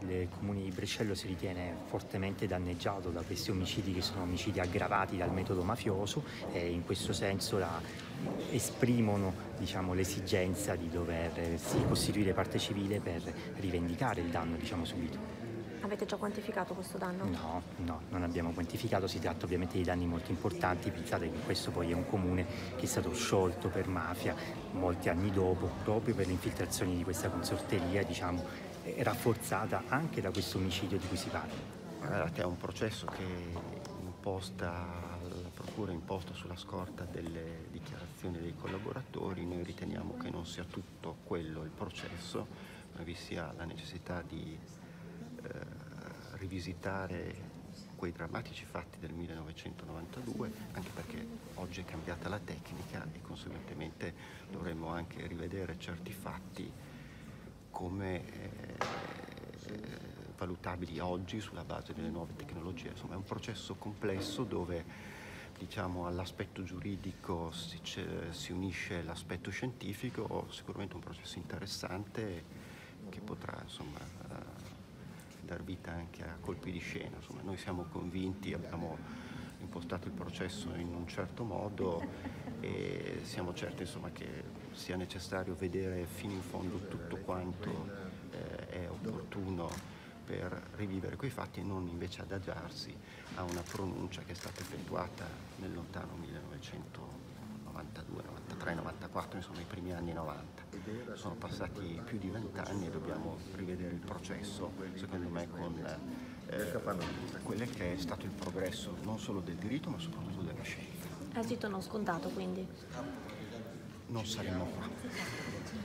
il comune di Brescello si ritiene fortemente danneggiato da questi omicidi che sono omicidi aggravati dal metodo mafioso e in questo senso esprimono, diciamo, l'esigenza di doversi costituire parte civile per rivendicare il danno, diciamo, subito. Avete già quantificato questo danno? No, non abbiamo quantificato, si tratta ovviamente di danni molto importanti. Pensate che questo poi è un comune che è stato sciolto per mafia molti anni dopo, proprio per le infiltrazioni di questa consorteria, diciamo, rafforzata anche da questo omicidio di cui si parla. Che è un processo che la procura imposta sulla scorta delle dichiarazioni dei collaboratori. Noi riteniamo che non sia tutto quello il processo, ma vi sia la necessità di rivisitare quei drammatici fatti del 1992, anche perché oggi è cambiata la tecnica e conseguentemente dovremmo anche rivedere certi fatti come valutabili oggi sulla base delle nuove tecnologie. Insomma, è un processo complesso dove, diciamo, all'aspetto giuridico si unisce l'aspetto scientifico, sicuramente un processo interessante che potrà, insomma, dar vita anche a colpi di scena. Insomma, noi siamo convinti, abbiamo impostato il processo in un certo modo e siamo certi, insomma, che sia necessario vedere fino in fondo tutto quanto è opportuno per rivivere quei fatti e non invece adagiarsi a una pronuncia che è stata effettuata nel lontano 1992, 93, 94, insomma i primi anni 90. Sono passati più di 20 anni e dobbiamo rivedere il processo, secondo me, con quello che è stato il progresso non solo del diritto ma soprattutto della scienza. Esito non scontato, quindi? Non saremo qua.